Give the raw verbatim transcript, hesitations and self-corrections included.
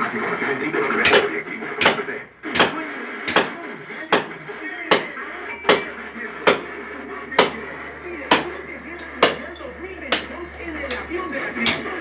Más información en w w w punto proyectivo punto p c. dos mil veintidós en el avión de la crisis.